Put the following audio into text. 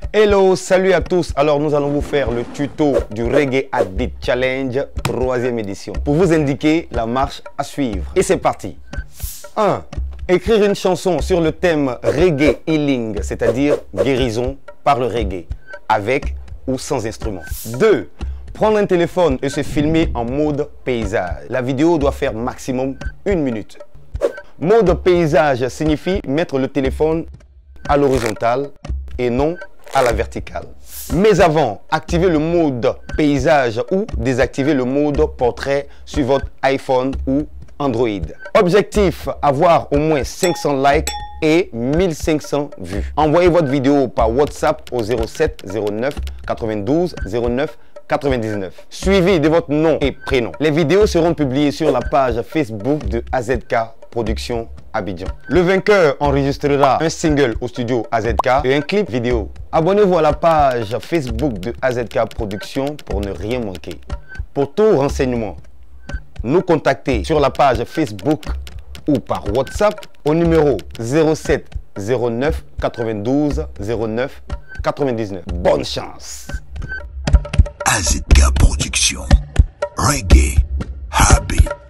Hello, salut à tous. Alors nous allons vous faire le tuto du Reggae Addict Challenge 3e édition pour vous indiquer la marche à suivre. Et c'est parti. 1. Écrire une chanson sur le thème Reggae Healing, c'est-à-dire guérison par le reggae, avec ou sans instrument. 2. Prendre un téléphone et se filmer en mode paysage. La vidéo doit faire maximum 1 minute. Mode paysage signifie mettre le téléphone à l'horizontale et non à la verticale. Mais avant, activez le mode paysage ou désactivez le mode portrait sur votre iPhone ou Android. Objectif, avoir au moins 500 likes et 1500 vues. Envoyez votre vidéo par WhatsApp au 07 09 92 09 99. Suivi de votre nom et prénom. Les vidéos seront publiées sur la page Facebook de AZK Production Abidjan. Le vainqueur enregistrera un single au studio AZK et un clip vidéo. Abonnez-vous à la page Facebook de AZK Production pour ne rien manquer. Pour tout renseignement, nous contacter sur la page Facebook ou par WhatsApp au numéro 07 09 92 09 99. Bonne chance! AZK Production, Reggae Habit.